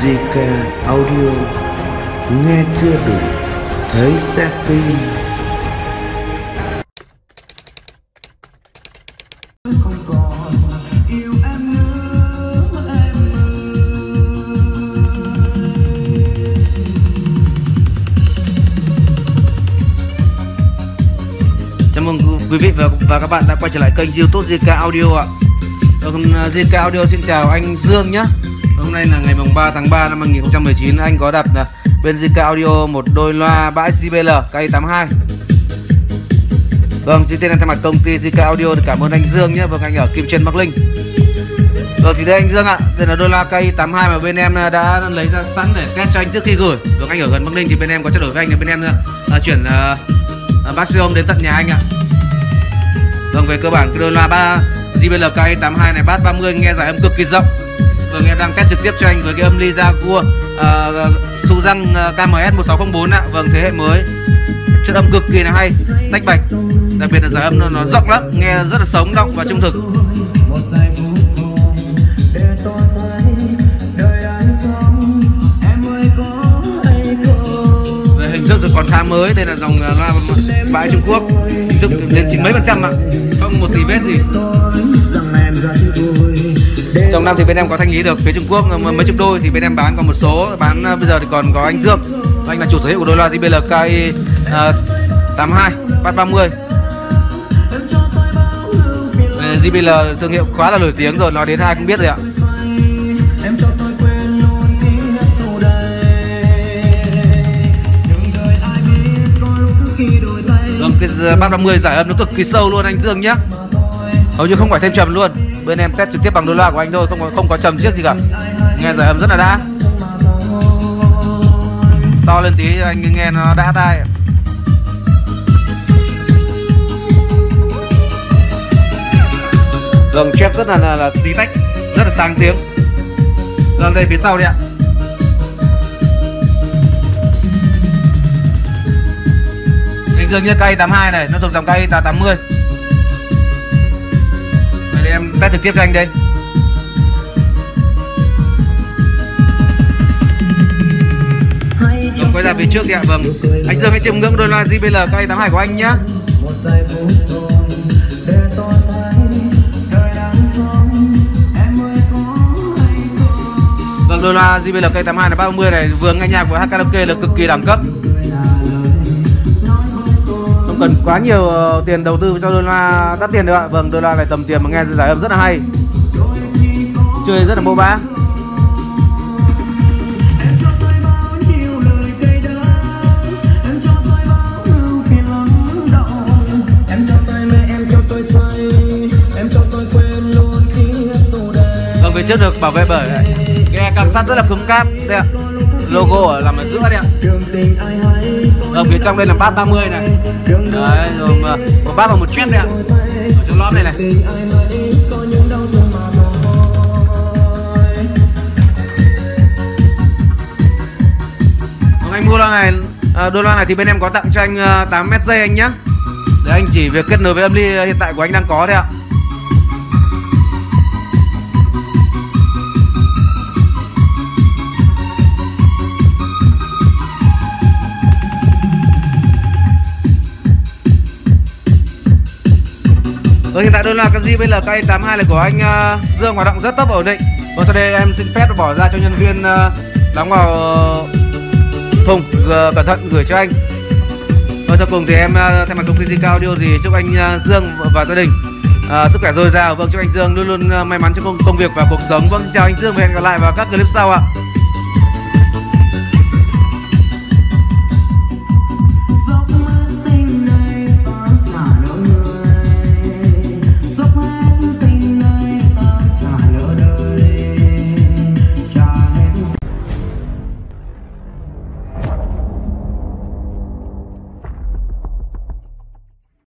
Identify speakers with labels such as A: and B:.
A: JK Audio, nghe chưa đủ, thấy sẽ tin.
B: Chào mừng quý vị và các bạn đã quay trở lại kênh YouTube JK Audio ạ. JK Audio xin chào anh Dương nhé. Hôm nay là ngày 3 tháng 3 năm 2019. Anh có đặt bên JK Audio một đôi loa bãi JBL KI82. Vâng, xin tên thay mặt công ty JK Audio thì cảm ơn anh Dương nhé. Vâng, anh ở Kim Trên Bắc Linh. Rồi thì đây anh Dương ạ, đây là đôi loa KI82 mà bên em đã lấy ra sẵn để test cho anh trước khi gửi. Vâng, anh ở gần Bắc Linh thì bên em có trao đổi với anh là bên em chuyển bác siêu âm đến tận nhà anh ạ. Vâng, về cơ bản cái đôi loa JBL KI82 này bass 30 nghe giải âm cực kỳ rộng. Vâng, em đang test trực tiếp cho anh với cái âm ly Jaguar Su Răng KMS 1604 ạ. Vâng, thế hệ mới, chất âm cực kỳ là hay, tách bạch, đặc biệt là giải âm nó rộng lắm, nghe rất là sống động và trung thực. Về hình thức thì còn khá mới, đây là dòng loa bãi Trung Quốc, hình thức đến 90 mấy % ạ, không một tí vết gì. Trong năm thì bên em có thanh lý được phía Trung Quốc mấy chục đôi, thì bên em bán còn một số, bán bây giờ thì còn có anh Dương, anh là chủ sở hữu của đôi loa JBL KI82 bass 30. JBL thương hiệu quá là nổi tiếng rồi, nói đến ai cũng biết rồi ạ. Vâng, cái bass 30 giải âm nó cực kỳ sâu luôn anh Dương nhé, hầu như không phải thêm trầm luôn. Bên em test trực tiếp bằng đôi loa của anh thôi, không có trầm chiếc gì cả, nghe giải âm rất là đã. To lên tí anh nghe nó đã tai. Vâng, chép rất là tí tách, rất là sáng tiếng. Vâng, đây phía sau đây ạ. Anh Dương như KI82 này, nó thuộc dòng KI80. Đây em test trực tiếp cho anh đây. Vâng, quay ra phía trước đi ạ. Vâng, anh Dương hãy chiêm ngưỡng đôi loa JBL KI82 của anh nhé. Vâng, đôi loa JBL KI82 là 30 này, vừa nghe nhạc vừa hát karaoke là cực kỳ đẳng cấp. Không cần quá nhiều tiền đầu tư cho đôi loa đắt tiền được ạ. Vâng, đôi loa này tầm tiền mà nghe giải âm rất là hay, chơi rất là mô bá. Vâng, phía trước được bảo vệ bởi cái cam sắt rất là cứng cáp đây ạ, logo nằm ở giữa đây ạ. Ở phía trong đây là bass 30 này, đấy, rồi một bass và một chép đây ạ, ở trong lõm này này. Anh mua loa này, đôi loa này thì bên em có tặng cho anh 8 mét dây anh nhé, để anh chỉ việc kết nối với âm ly hiện tại của anh đang có đấy ạ. Hiện tại đôi loa JBL KI82 này của anh Dương hoạt động rất tốt và ổn định. Và sau đây em xin phép bỏ ra cho nhân viên đóng vào thùng, cẩn thận gửi cho anh. Và sau cùng thì em thay mặt công ty JK Audio thì chúc anh Dương và gia đình sức khỏe dồi dào. Vâng, chúc anh Dương luôn luôn may mắn trong công việc và cuộc sống. Vâng, chào anh Dương và hẹn gặp lại vào các clip sau ạ.